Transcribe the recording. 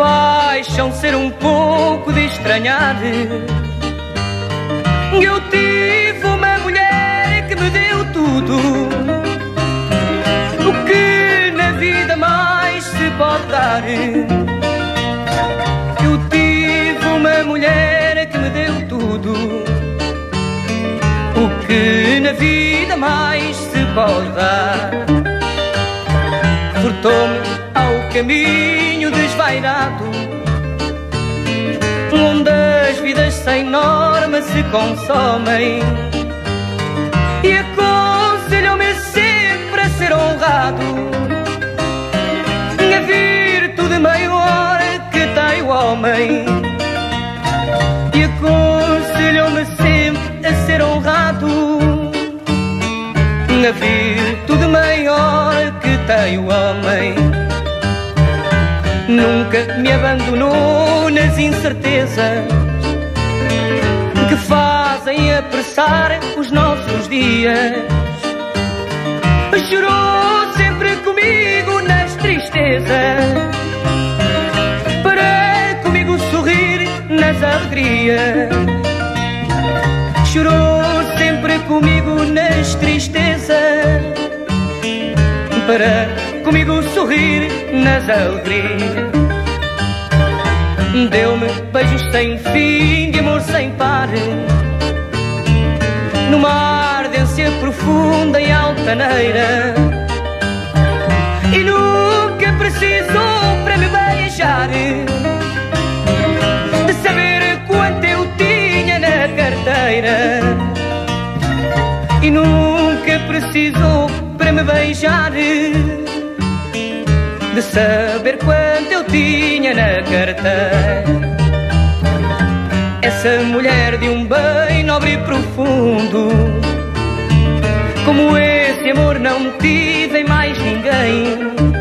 paixão ser um pouco de estranhar. Eu tive uma mulher que me deu tudo o que na vida mais se pode dar. Eu tive uma mulher que me deu tudo o que na vida mais se pode dar. Furtou-me ao caminho desvairado, onde as vidas sem norma se consomem, e aconselhou-me sempre a ser honrado. A virtude maior que tem o homem, e aconselhou-me sempre a ser honrado. A virtude maior que tem o homem. Nunca me abandonou nas incertezas que fazem apressar os nossos dias. Chorou sempre comigo nas tristezas, para comigo sorrir nas alegrias. Chorou sempre comigo nas tristezas, para comigo sorrir nas alegrias. Deu-me beijos sem fim, de amor sem par, numa ardência profunda e altaneira, e nunca precisou para me beijar de saber quanto eu tinha na carteira. E nunca precisou para me beijar de saber quanto eu tinha na carteira. Essa mulher de um bem nobre e profundo, como esse amor não tive em mais ninguém.